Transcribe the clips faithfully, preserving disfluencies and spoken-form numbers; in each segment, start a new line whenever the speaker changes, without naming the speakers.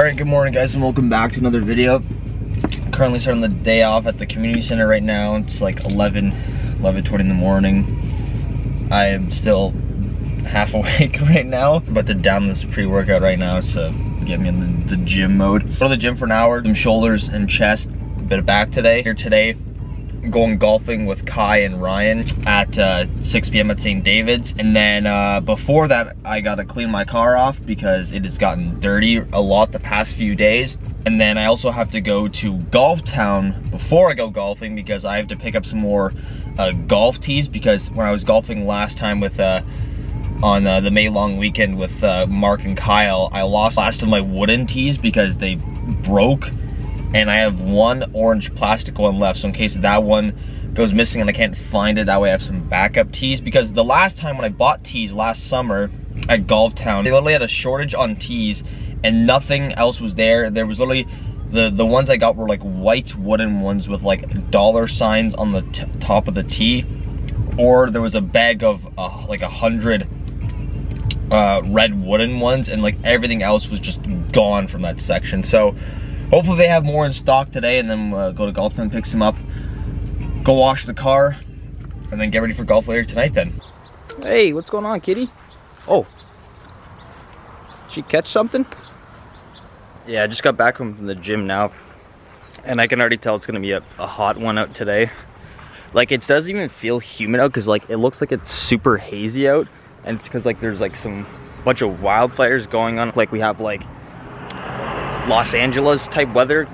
Alright, good morning guys and welcome back to another video. Currently starting the day off at the community center right now. It's like eleven, eleven twenty in the morning. I am still half awake right now. I'm about to down this pre-workout right now to get me in the, the gym mode. Go to the gym for an hour, some shoulders and chest, a bit of back today. Here today, I'm going golfing with Kai and Ryan at uh, six p m at Saint David's. And then uh, before that, I gotta clean my car off because it has gotten dirty a lot the past few days. And then I also have to go to Golf Town before I go golfing because I have to pick up some more uh, golf tees, because when I was golfing last time with uh, on uh, the May long weekend with uh, Mark and Kyle, I lost last of my wooden tees because they broke. And I have one orange plastic one left, so in case that one goes missing and I can't find it, that way I have some backup tees. Because the last time when I bought tees last summer at Golf Town, they literally had a shortage on tees and nothing else was there. There was literally, the, the ones I got were like white wooden ones with like dollar signs on the t top of the tee. Or there was a bag of uh, like a hundred uh, red wooden ones, and like everything else was just gone from that section. So hopefully they have more in stock today, and then uh, go to Golf Town, pick some up, go wash the car, and then get ready for golf later tonight then.
Hey, what's going on, kitty? Oh, she catch something?
Yeah, I just got back home from the gym now, and I can already tell it's gonna be a, a hot one out today. Like, it doesn't even feel humid out because like it looks like it's super hazy out, and it's because like there's like some bunch of wildfires going on. Like we have like Los Angeles type weather.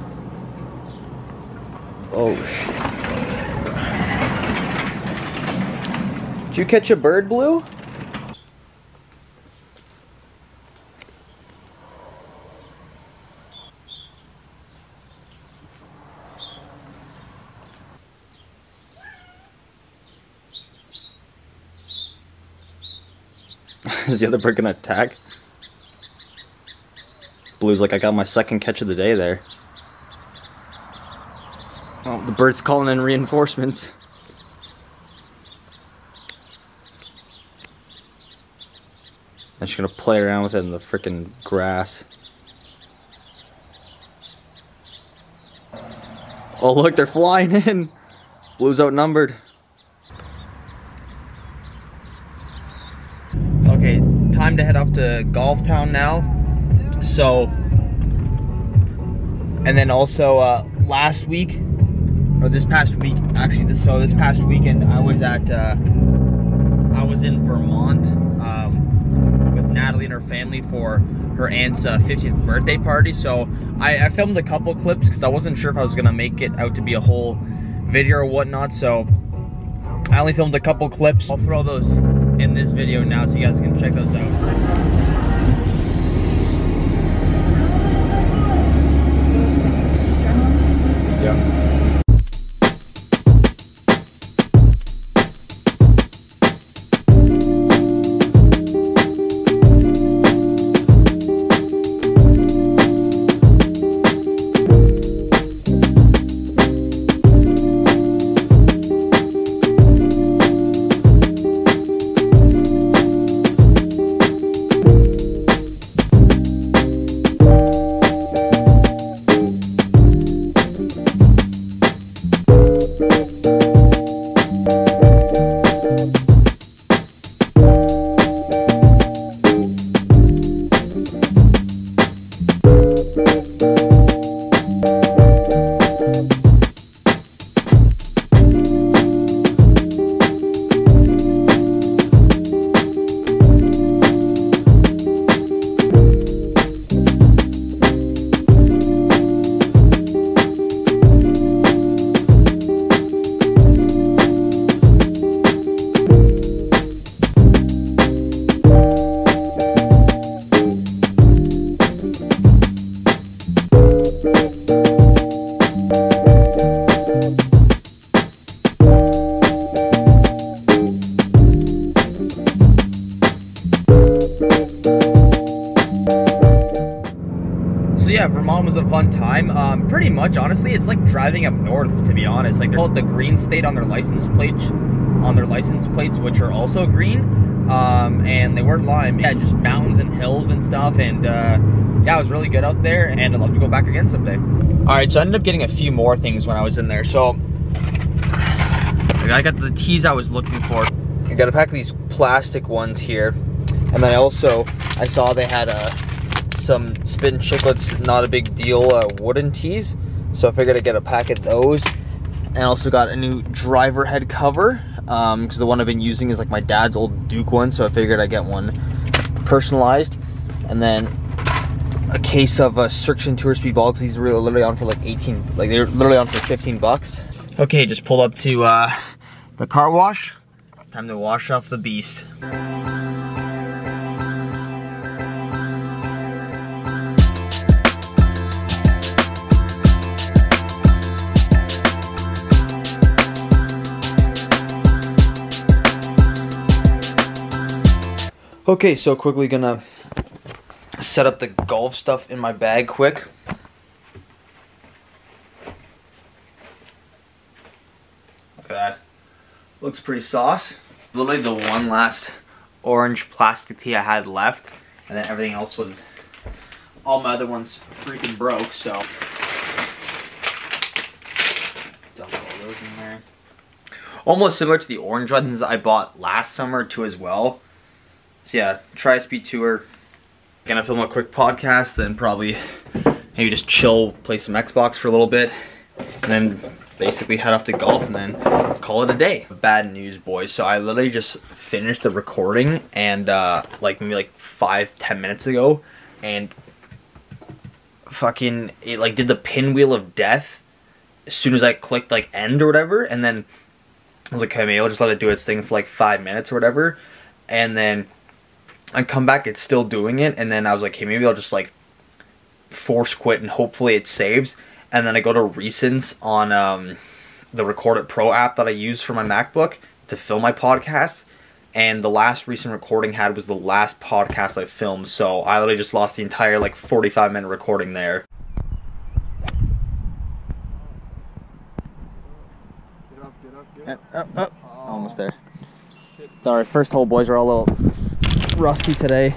Oh shit. Did you catch a bird, Blue?
Is the other bird gonna attack? Blue's like, I got my second catch of the day there. Oh, the bird's calling in reinforcements. And she's gonna play around with it in the frickin' grass. Oh look, they're flying in! Blue's outnumbered. Okay, time to head off to Golf Town now. So, and then also uh, last week, or this past week, actually, this so this past weekend, I was at, uh, I was in Vermont um, with Natalie and her family for her aunt's uh, fiftieth birthday party. So I, I filmed a couple clips because I wasn't sure if I was gonna make it out to be a whole video or whatnot. So I only filmed a couple clips. I'll throw those in this video now so you guys can check those out. Yeah. yeah, Vermont was a fun time. Um, pretty much, honestly, it's like driving up north, to be honest. Like, they call it the green state on their license plates, on their license plates, which are also green. Um, and they weren't lying. Yeah, just mountains and hills and stuff. And uh, yeah, it was really good out there, and I'd love to go back again someday. All right, so I ended up getting a few more things when I was in there. So I got the teas I was looking for. I got a pack of these plastic ones here, and then I also I saw they had uh, some Spittin' Chiclets, not a big deal, uh, wooden teas. So I figured I'd get a pack of those, and I also got a new driver head cover because um, the one I've been using is like my dad's old Duke one. So I figured I'd get one personalized, and then a case of uh, Cirction Tour Speed balls. These were literally on for like eighteen, like they're literally on for fifteen bucks. Okay, just pulled up to uh, the car wash. Time to wash off the beast. Okay, so quickly gonna set up the golf stuff in my bag quick. Look at that. Looks pretty sauce. Literally the one last orange plastic tee I had left, and then everything else was, all my other ones freaking broke, so dump all those in there. Almost similar to the orange ones I bought last summer too as well. So yeah, Tri-Speed Tour. Gonna film a quick podcast, then probably maybe just chill, play some Xbox for a little bit, and then basically head off to golf and then call it a day. Bad news, boys. So I literally just finished the recording and uh, like maybe like five, ten minutes ago, and fucking it like did the pinwheel of death as soon as I clicked like end or whatever, and then I was like, okay, maybe I'll just let it do its thing for like five minutes or whatever, and then I come back, it's still doing it, and then I was like, hey, maybe I'll just like force quit and hopefully it saves. And then I go to recents on um, the Record It Pro app that I use for my MacBook to film my podcasts, and the last recent recording I had was the last podcast I filmed, so I literally just lost the entire like forty-five minute recording there.
Get up, get up, get up.
Up, up. Oh. Almost there. Sorry, first hole, boys, are all a little rusty today.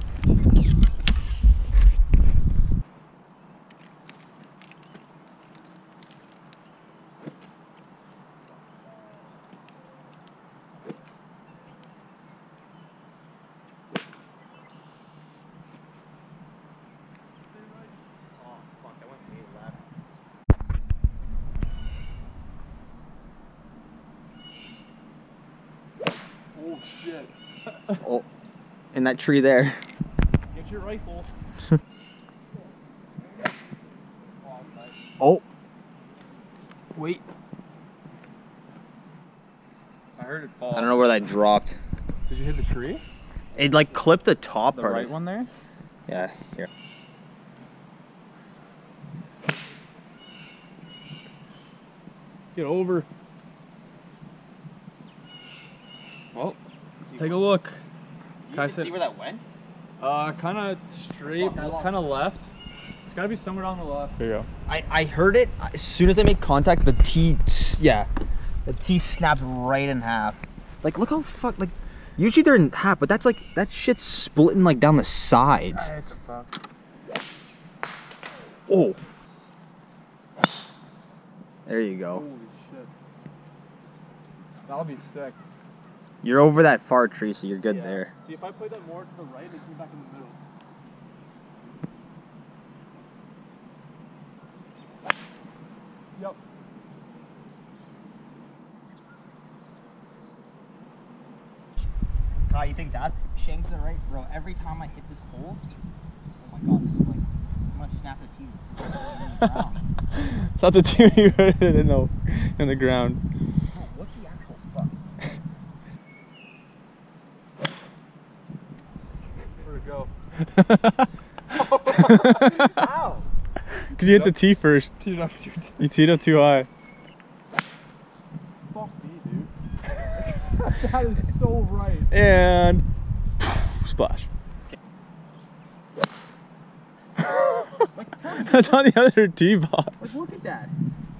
Oh shit.
Oh, in that tree there.
Get your rifle.
Oh. Wait.
I heard it fall.
I don't know where that dropped.
Did you hit the tree?
It like clipped the top
The
part.
right one there?
Yeah, here.
Get over. Well, let's take a look.
You
Can I
can
sit-
see where that went?
Uh, kind of straight,
Fuck, I lost.
kind of left. It's gotta be somewhere down the left. There you go.
I, I heard it as soon as I made contact. The T, yeah, the T snapped right in half. Like, look how fuck. Like, usually they're in half, but that's like that shit's splitting like down the sides.
It's fucked.
Oh, there you go.
Holy shit. That'll be sick.
You're over that far tree, so you're good
Yeah.
there.
See, if I played that more to the right, it came back in the middle. Yep.
Kyle, you think that's shanked to the right, bro? Every time I hit this hole, oh my god, this is like I'm gonna snap the teeth.
Thought the two you put it in the in the ground.
Oh, what the actual fuck?
Where'd it go?
Ow!
Because you hit the tee first.
Teed up too
You teed up too high.
Fuck me, dude. That is so right.
And splash. That's on the other tee box.
Look at that.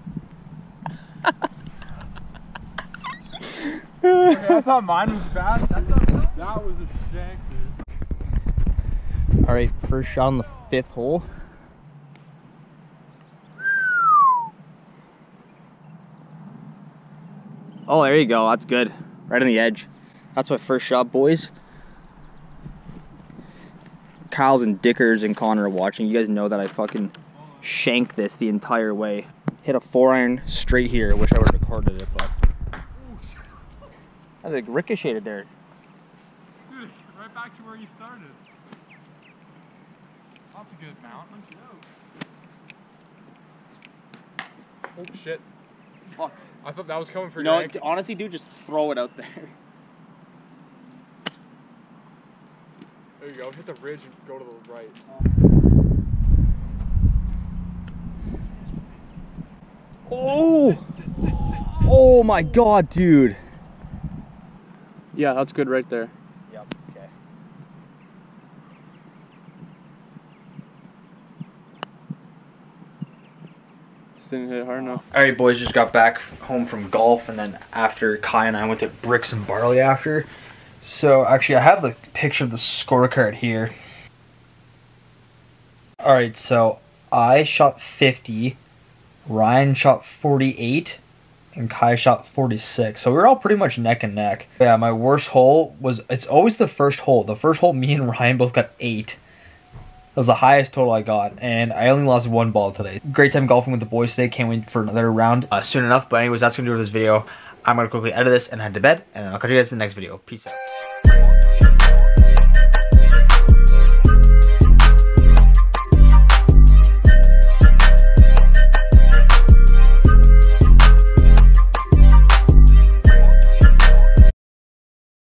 Okay, I thought mine was bad. That's a, that was a shank, dude.
All right, first shot on the
fifth hole. Oh, there you go. That's good. Right on the edge. That's my first shot, boys. Kyle's and Dickers and Connor are watching. You guys know that I fucking shanked this the entire way. Hit a four iron straight here. Wish I would have recorded it, but I like ricocheted there.
Dude, right back to where you started. That's a good mount. Oh shit.
Fuck.
I thought that was coming for
No,
your ankle.
honestly, dude, just throw it out there.
There you go. Hit the ridge and go to the right.
Oh! Oh my god, dude.
Yeah, that's good right there.
Yep, okay.
Just didn't hit it hard enough.
Alright, boys, just got back home from golf, and then after Kai and I went to Bricks and Barley after. So, actually, I have the picture of the scorecard here. Alright, so I shot fifty, Ryan shot forty-eight, and Kai shot forty-six. So we were all pretty much neck and neck. Yeah, my worst hole was, it's always the first hole. The first hole, me and Ryan both got eight. That was the highest total I got, and I only lost one ball today. Great time golfing with the boys today. Can't wait for another round uh, soon enough. But anyways, that's going to do it with this video. I'm going to quickly edit this and head to bed, and then I'll catch you guys in the next video. Peace out.